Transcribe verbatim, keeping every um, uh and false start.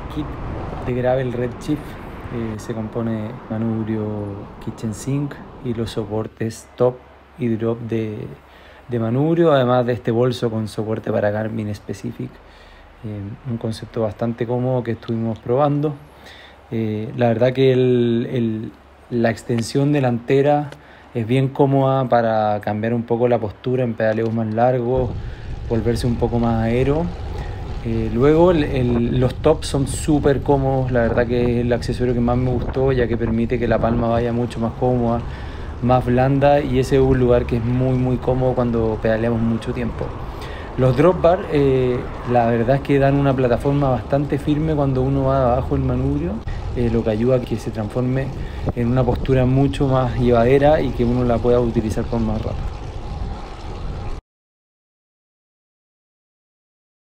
kit de Gravel Redshift. Eh, se compone manubrio kitchen sink y los soportes top y drop de, de manubrio, además de este bolso con soporte para Garmin Specific. Eh, un concepto bastante cómodo que estuvimos probando. Eh, la verdad que el, el, la extensión delantera es bien cómoda para cambiar un poco la postura en pedaleos más largos, volverse un poco más aero. Eh, luego el, el, los tops son súper cómodos, la verdad que es el accesorio que más me gustó, ya que permite que la palma vaya mucho más cómoda, más blanda, y ese es un lugar que es muy muy cómodo cuando pedaleamos mucho tiempo. Los drop bar, eh, la verdad es que dan una plataforma bastante firme cuando uno va abajo del manubrio, eh, lo que ayuda a que se transforme en una postura mucho más llevadera y que uno la pueda utilizar por más rato.